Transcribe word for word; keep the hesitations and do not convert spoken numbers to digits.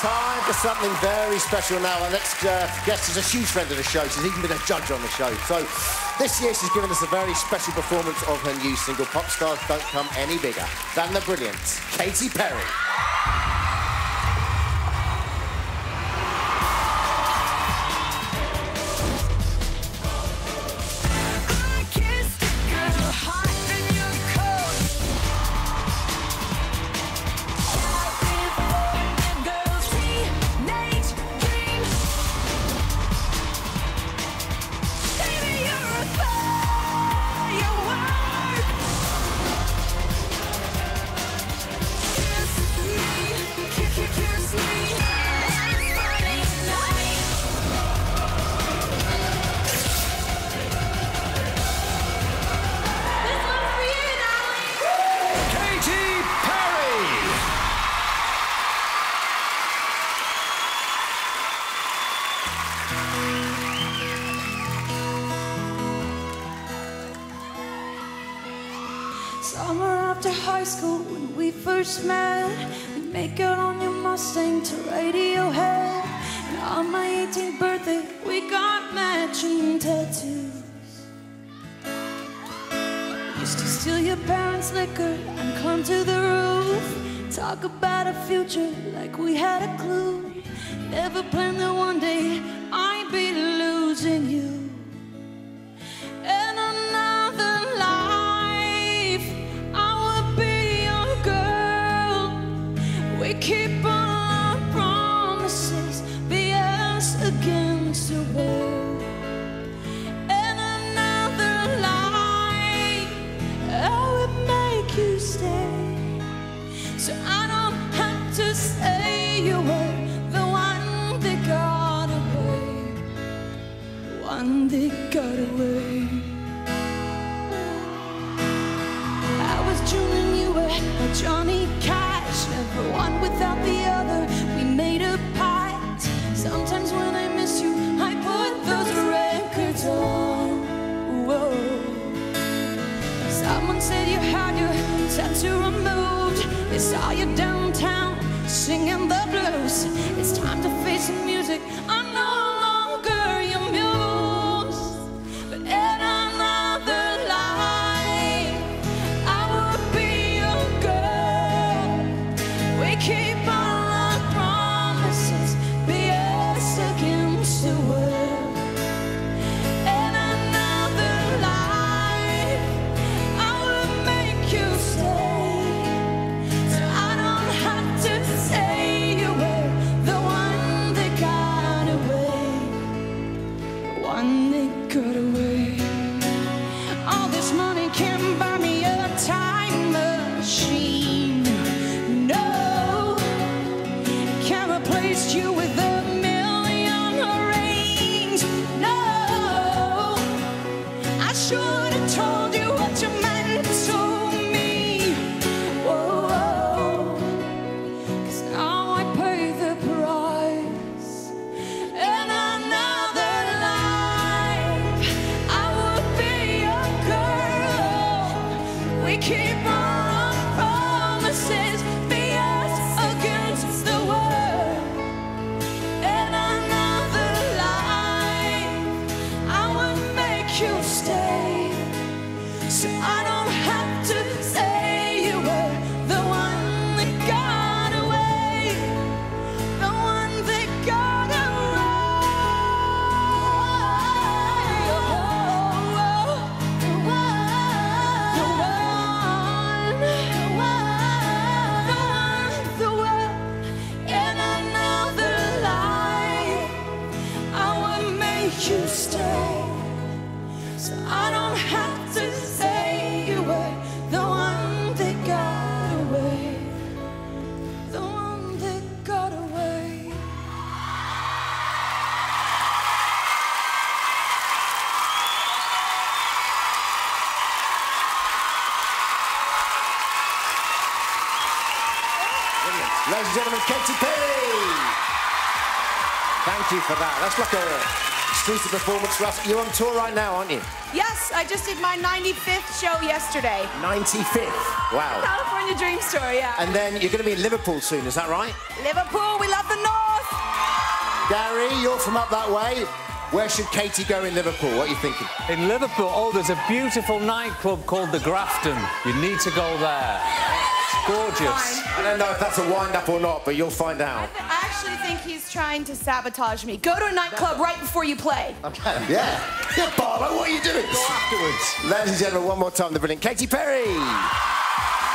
Time for something very special now. Our next uh, guest is a huge friend of the show. She's even been a judge on the show. So this year she's given us a very special performance of her new single, Pop Stars Don't Come Any Bigger Than the Brilliant Katy Perry. Summer after high school when we first met, we make out on your Mustang to Radiohead. And on my eighteenth birthday, we got matching tattoos. Used to steal your parents' liquor and climb to the roof. Talk about a future like we had a clue. Never planned that one day I'd be losing you. We keep all our promises, be us against the world. In another life, I would make you stay, so I don't have to say you were the one that got away, the one that got away. I was June and you were a Johnny Cash. Never one without the other, we made a pact. Sometimes when I miss you, I put those records on. Whoa. Someone said you had your tattoo removed. They saw you downtown singing the blues. It's time to face the music. I'm no longer your muse, but in another life, I would be your girl. We keep all our promises, be us against the world. In another life, I would make you stay, so I don't have to say you were the one that got away, the one that got away. All this money can't buy me a time machine. No, can't replace you with a million rings. No, I should have told you what you meant to me. Whoa, 'cause now I pay the price. In another life, I would be your girl. We keep all our promises, be us against the world. In another life, I would make you stay, so I don't have to say you were the one that got away, the one that got away. The one, the one, the one. In another life, I would make you stay, so I don't have to say you were the one that got away, the one that got away. Ladies and gentlemen, Katy Perry! Thank you for that. That's like a exclusive performance for us. You're on tour right now, aren't you? Yes, I just did my ninety-fifth show yesterday. ninety-fifth? Wow. California Dreams Tour, yeah. And then you're going to be in Liverpool soon, is that right? Liverpool, we love the North. Gary, you're from up that way. Where should Katie go in Liverpool? What are you thinking? In Liverpool, oh, there's a beautiful nightclub called the Grafton. You need to go there. It's gorgeous. I don't know if that's a wind-up or not, but you'll find out. I actually think he's trying to sabotage me. Go to a nightclub right before you play. Okay. Yeah. Yeah, Barlow, what are you doing? Go afterwards. Ladies and gentlemen, one more time, the brilliant Katy Perry.